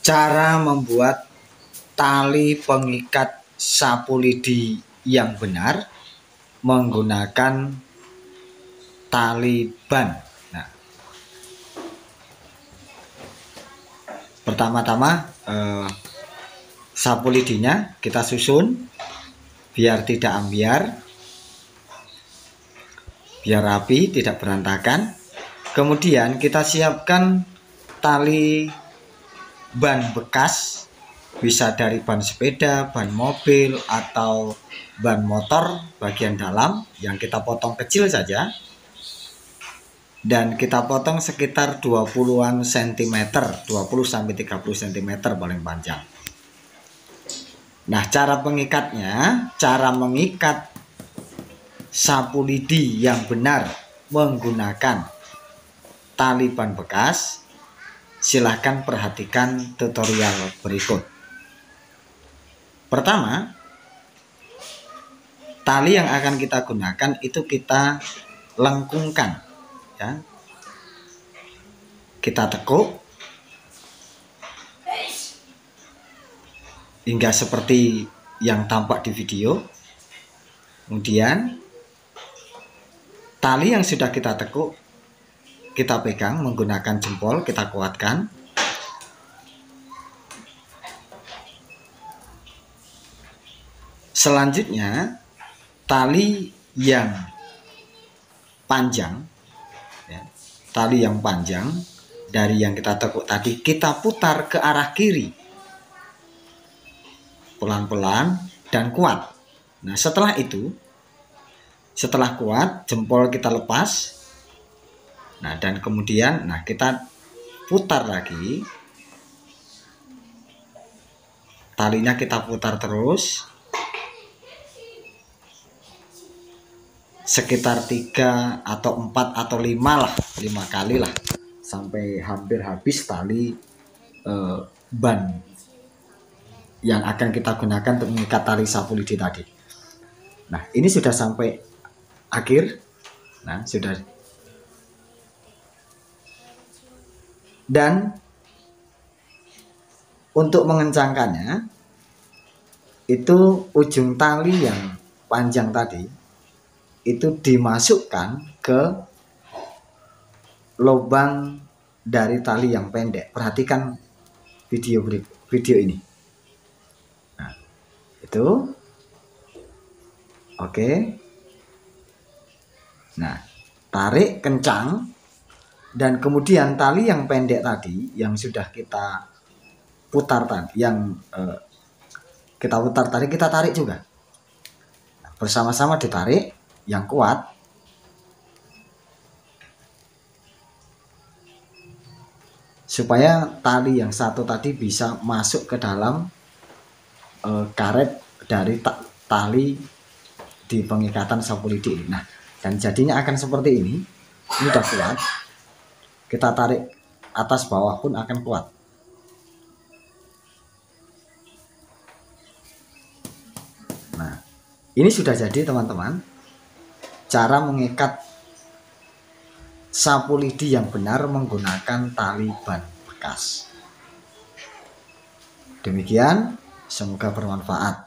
Cara membuat tali pengikat sapu lidi yang benar menggunakan tali ban. Nah, pertama-tama sapu lidinya kita susun biar tidak ambiar, biar rapi, tidak berantakan. Kemudian kita siapkan tali ban bekas, bisa dari ban sepeda, ban mobil, atau ban motor bagian dalam yang kita potong kecil saja. Dan kita potong sekitar 20-an cm, 20-30 cm paling panjang. Nah, cara pengikatnya, cara mengikat sapu lidi yang benar menggunakan tali ban bekas, silahkan perhatikan tutorial berikut. Pertama, tali yang akan kita gunakan itu kita lengkungkan, ya. Kita tekuk hingga seperti yang tampak di video. Kemudian tali yang sudah kita tekuk kita pegang menggunakan jempol, kita kuatkan. Selanjutnya tali yang panjang, ya, tali yang panjang dari yang kita tekuk tadi kita putar ke arah kiri pelan-pelan dan kuat. Nah, setelah itu, setelah kuat, jempol kita lepas. Nah, dan kemudian kita putar lagi. Talinya kita putar terus sekitar 3 atau 4 atau 5 lah, 5 kali lah, sampai hampir habis tali ban yang akan kita gunakan untuk mengikat tali sapu lidi tadi. Nah, ini sudah sampai akhir. Nah, sudah. Dan untuk mengencangkannya, itu ujung tali yang panjang tadi itu dimasukkan ke lubang dari tali yang pendek. Perhatikan video ini. Nah, itu oke. Nah, tarik kencang. Dan kemudian tali yang pendek tadi yang sudah kita putar tadi, kita putar tadi, kita tarik juga. Nah, bersama-sama ditarik yang kuat. Supaya tali yang satu tadi bisa masuk ke dalam karet dari tali di pengikatan sapu lidi. Nah, dan jadinya akan seperti ini. Ini udah kuat. Kita tarik atas bawah pun akan kuat. Nah, ini sudah jadi teman-teman, cara mengikat sapu lidi yang benar menggunakan tali ban bekas. Demikian, semoga bermanfaat.